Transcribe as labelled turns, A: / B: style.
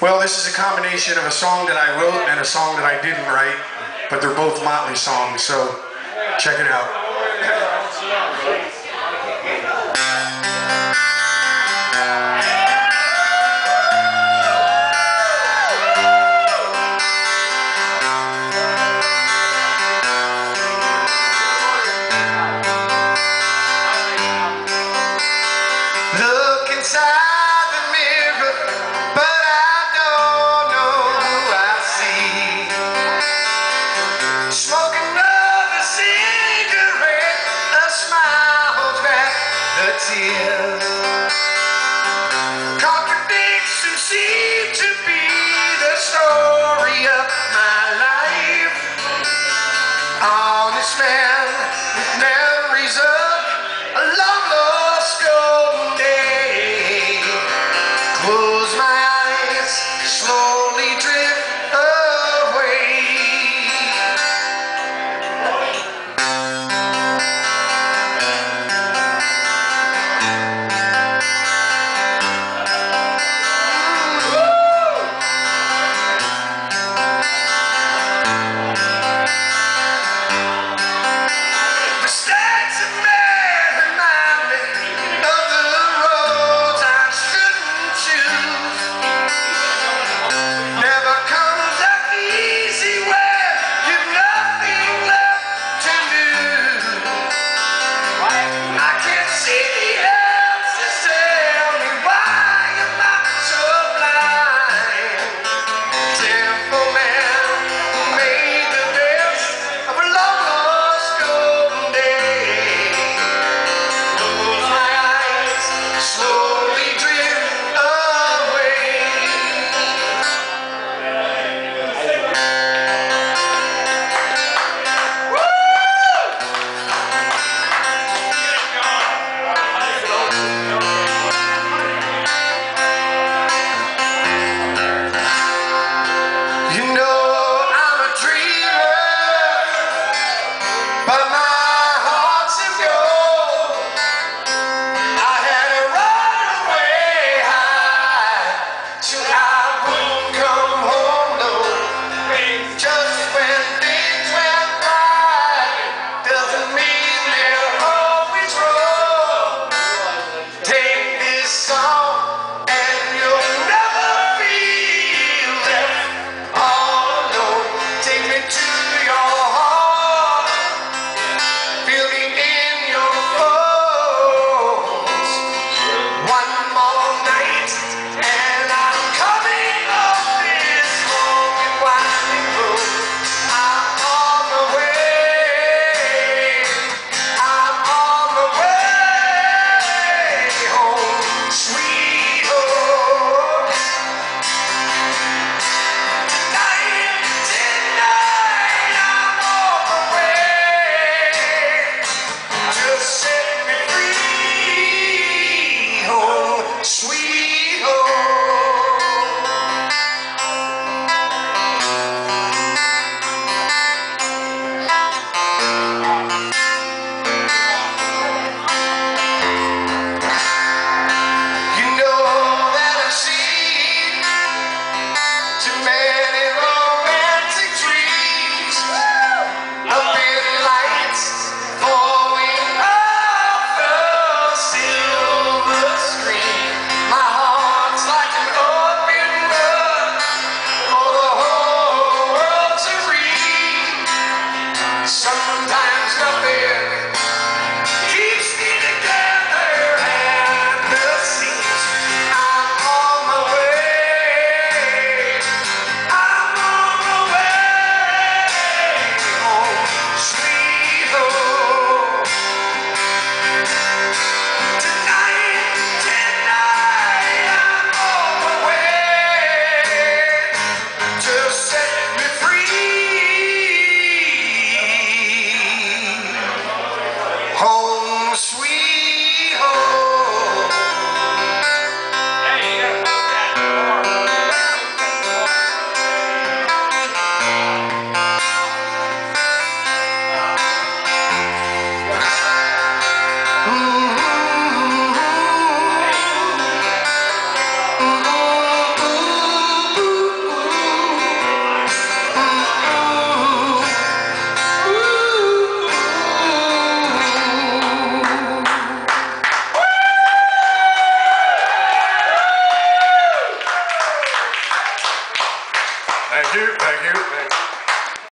A: Well, this is a combination of a song that I wrote and a song that I didn't write, but they're both Motley songs, so check it out. Look inside the mirror, but I don't know who I see. Smoke another cigarette, a smile holds back the tears. Contradictions seem to be the story of my life. Honest man with memories of a long lost golden day. Close my eyes, slowly drift away. Thank you.